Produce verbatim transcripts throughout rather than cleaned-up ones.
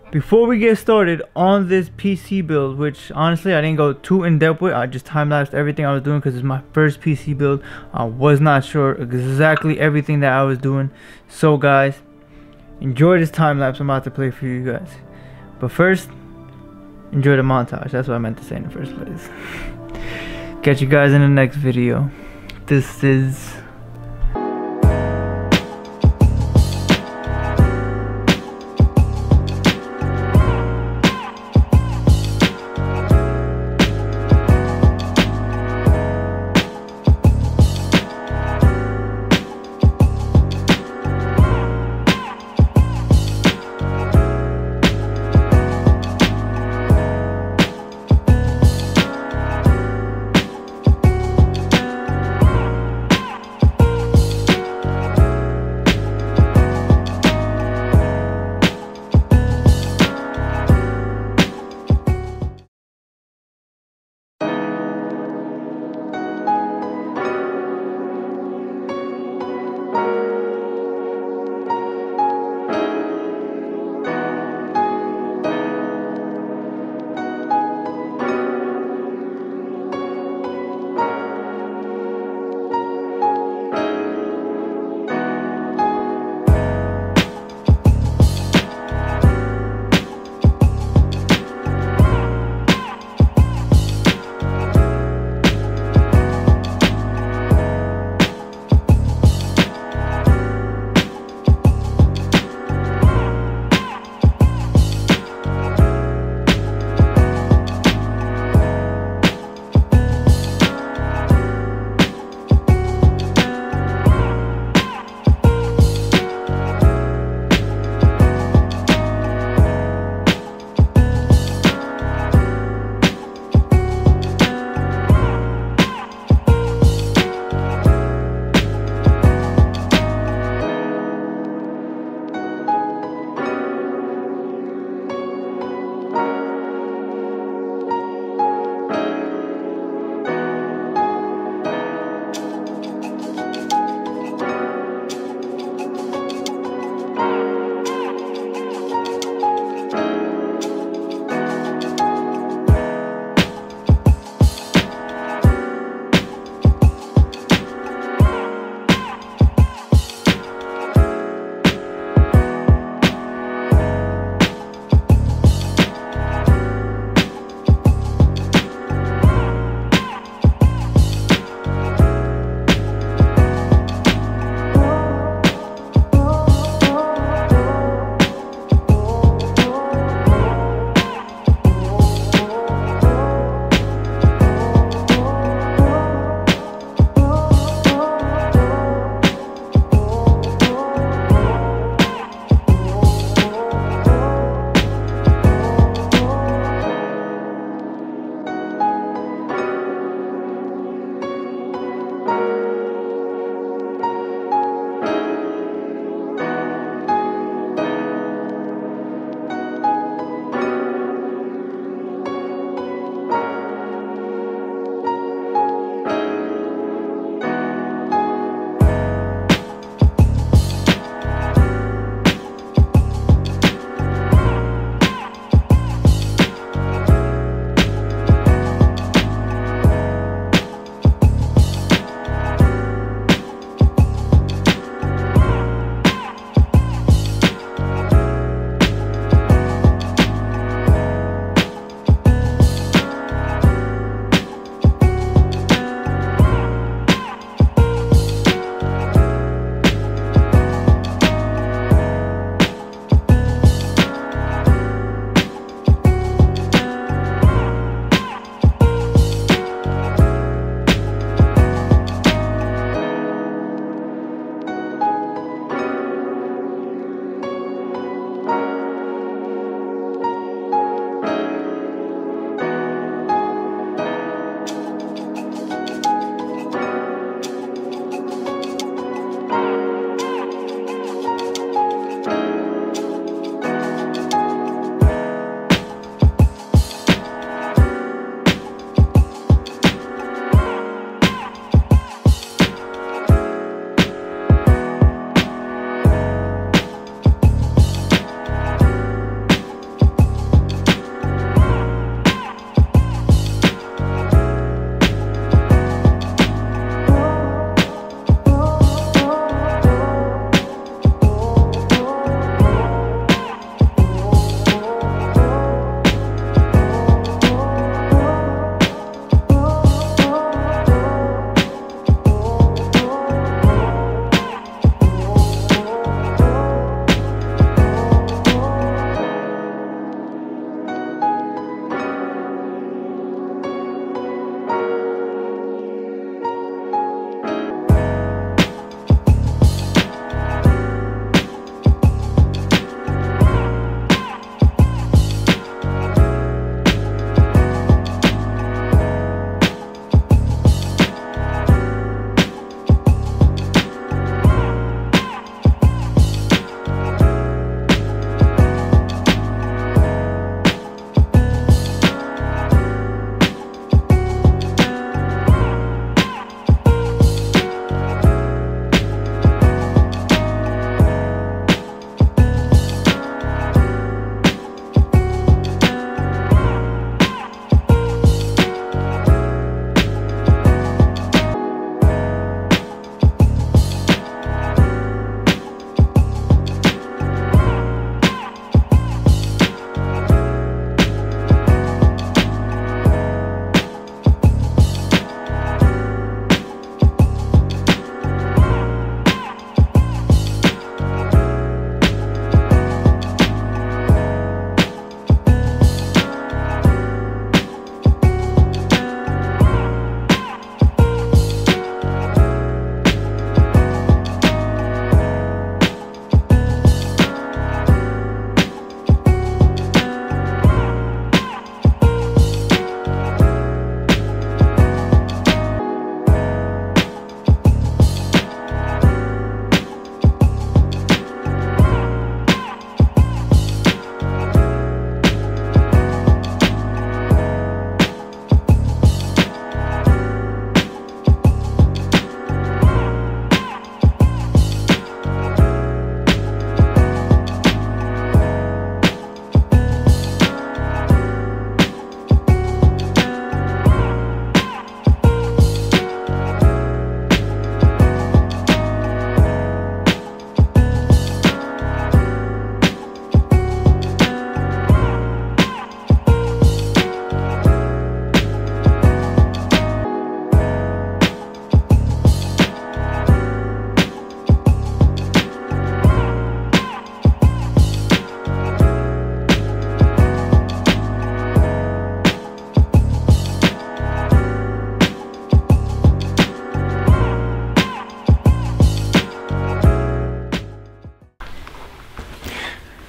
Before we get started on this P C build, which honestly I didn't go too in depth with, I just time-lapsed everything I was doing because it's my first P C build. I was not sure exactly everything that I was doing. So guys, enjoy this time-lapse I'm about to play for you guys. But first, enjoy the montage. That's what I meant to say in the first place. Catch you guys in the next video. This is...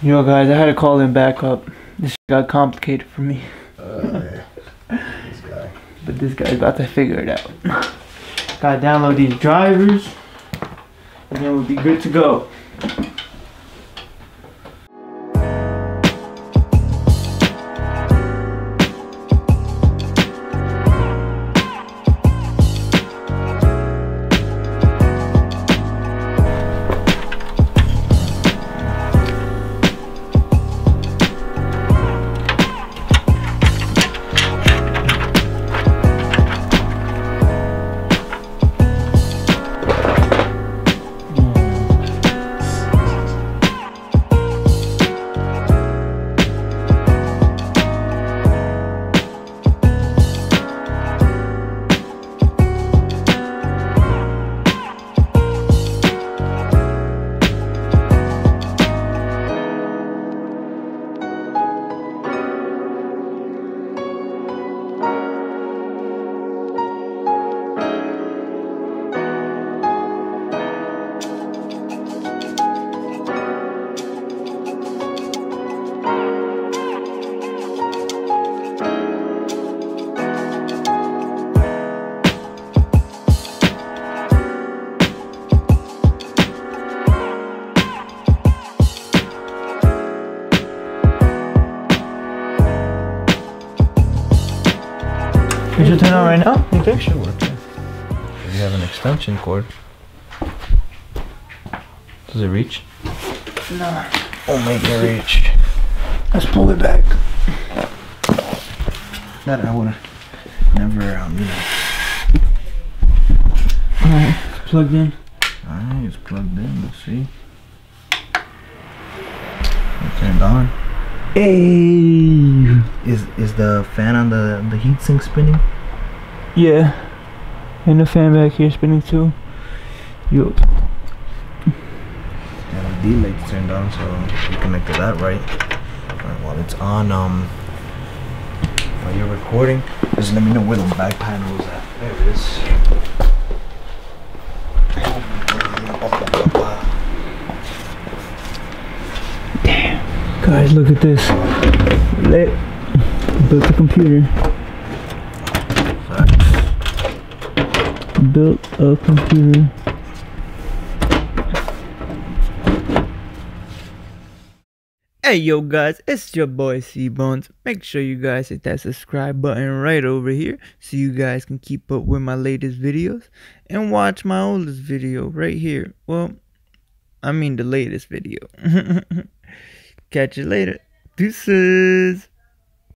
Yo guys, I had to call him back up. This got complicated for me. Uh, this guy. But this guy's about to figure it out. Gotta download these drivers, and then we'll be good to go. It should turn on right now, you think? It should work, yeah. We have an extension cord. Does it reach? No. Oh, make it reach. Let's pull it back. That I would never, um, you know. Alright, plugged in. Alright, it's plugged in, let's see. It turned on. Hey! Is is the fan on the, the heatsink spinning? Yeah. And the fan back here spinning too. Yup. L E D lights turned on, so you connected that right. Alright, while it's on, um, while you're recording, just let me know where the back panel is at. There it is. Damn. Guys, look at this. Lit. Built a computer. Built a computer. Hey yo guys, it's your boy C-Bones. Make sure you guys hit that subscribe button right over here so you guys can keep up with my latest videos and watch my oldest video right here. Well, I mean the latest video. Catch you later. Deuces.